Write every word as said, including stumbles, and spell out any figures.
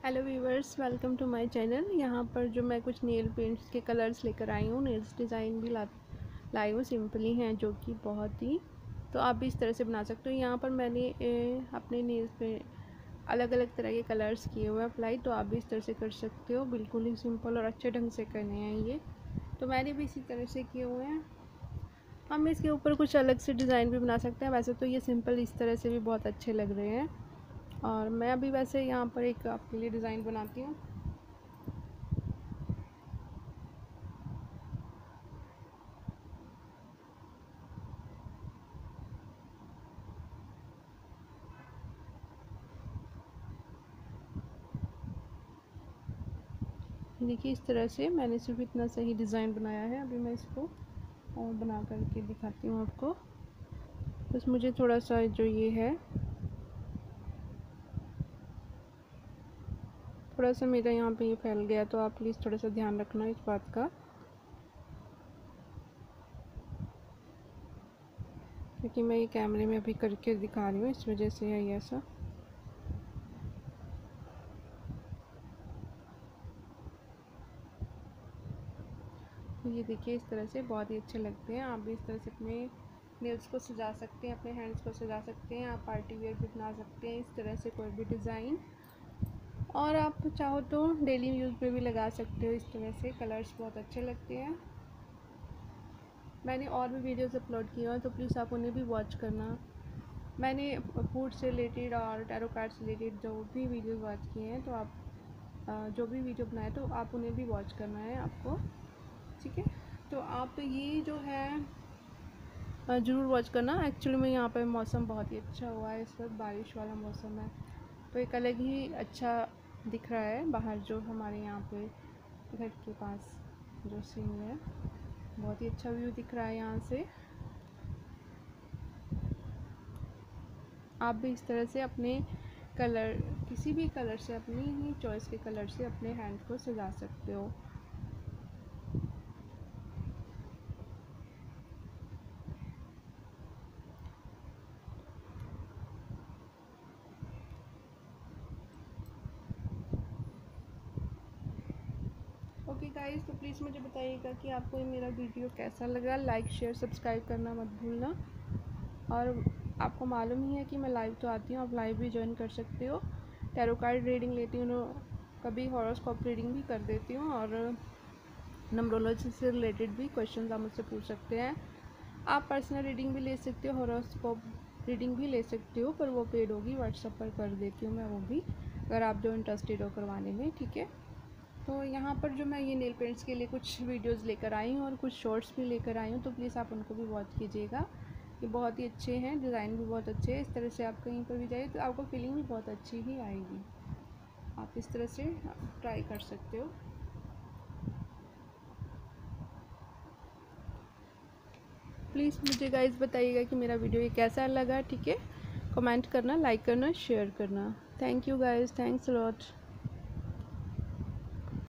Hello viewers, welcome to my channel. यहाँ पर जो मैं कुछ नेल पेंट्स के कलर्स लेकर आई हूँ, नेल्स डिज़ाइन भी ला लाई हूँ, सिंपली हैं जो कि बहुत ही, तो आप भी इस तरह से बना सकते हो। यहाँ पर मैंने ए, अपने नेल्स पे अलग अलग तरह के कलर्स किए हुए अप्लाई, तो आप भी इस तरह से कर सकते हो। बिल्कुल ही सिंपल और अच्छे ढंग से करने हैं ये, तो मैंने भी इसी तरह से किए हुए हैं। हम इसके ऊपर कुछ अलग से डिज़ाइन भी बना सकते हैं। वैसे तो ये सिंपल इस तरह से भी बहुत अच्छे लग रहे हैं, और मैं अभी वैसे यहाँ पर एक आपके लिए डिज़ाइन बनाती हूँ। देखिए इस तरह से मैंने सिर्फ इतना सही डिज़ाइन बनाया है। अभी मैं इसको और बना करके दिखाती हूँ आपको। बस मुझे थोड़ा सा जो ये है, थोड़ा सा मेरा यहाँ पे ये फैल गया, तो आप प्लीज़ थोड़ा सा ध्यान रखना इस बात का, क्योंकि मैं ये कैमरे में अभी करके दिखा रही हूँ, इस वजह से है ये ऐसा। ये देखिए इस तरह से बहुत ही अच्छे लगते हैं। आप भी इस तरह से अपने नेल्स को सजा सकते हैं, अपने हैंड्स को सजा सकते हैं। आप पार्टी वेयर भी बना सकते हैं इस तरह से कोई भी डिज़ाइन, और आप चाहो तो डेली यूज़ में भी लगा सकते हो। इस तरह से कलर्स बहुत अच्छे लगते हैं। मैंने और भी वीडियोस अपलोड किए हैं, तो प्लीज़ आप उन्हें भी वॉच करना। मैंने फूड से रिलेटेड और टैरो कार्ड से रिलेटेड जो भी वीडियोस वॉच किए हैं, तो आप जो भी वीडियो बनाए तो आप उन्हें भी वॉच करना है आपको, ठीक है। तो आप ये जो है ज़रूर वॉच करना। एक्चुअली में यहाँ पर मौसम बहुत ही अच्छा हुआ है, इस वक्त बारिश वाला मौसम है, तो एक अलग ही अच्छा दिख रहा है बाहर। जो हमारे यहाँ पे घर के पास जो सीन है, बहुत ही अच्छा व्यू दिख रहा है यहाँ से। आप भी इस तरह से अपने कलर, किसी भी कलर से, अपनी ही चॉइस के कलर से अपने हैंड को सजा सकते हो। ओके गाइस, तो प्लीज़ मुझे बताइएगा कि आपको ये मेरा वीडियो कैसा लगा। लाइक शेयर सब्सक्राइब करना मत भूलना। और आपको मालूम ही है कि मैं लाइव तो आती हूँ, आप लाइव भी ज्वाइन कर सकते हो। टैरो कार्ड रीडिंग लेती हूँ, कभी हॉरोस्कोप रीडिंग भी कर देती हूँ, और नंबरोलॉजी से रिलेटेड भी क्वेश्चन आप मुझसे पूछ सकते हैं। आप पर्सनल रीडिंग भी ले सकते हो, हॉरोस्कोप रीडिंग भी ले सकते हो, पर वो पेड होगी, व्हाट्सएप पर कर देती हूँ मैं वो भी, अगर आप जो इंटरेस्टेड हो करवाने में, ठीक है। तो यहाँ पर जो मैं ये नेल पेंट्स के लिए कुछ वीडियोस लेकर आई हूँ और कुछ शॉर्ट्स भी लेकर आई हूँ, तो प्लीज़ आप उनको भी वॉच कीजिएगा। ये बहुत ही अच्छे हैं, डिज़ाइन भी बहुत अच्छे हैं। इस तरह से आप कहीं पर भी जाइए तो आपको फीलिंग भी बहुत अच्छी ही आएगी। आप इस तरह से ट्राई कर सकते हो। प्लीज़ मुझे गाइस बताइएगा कि मेरा वीडियो ये कैसा लगा, ठीक है। कमेंट करना, लाइक करना, शेयर करना। Thank you guys, thanks a lot.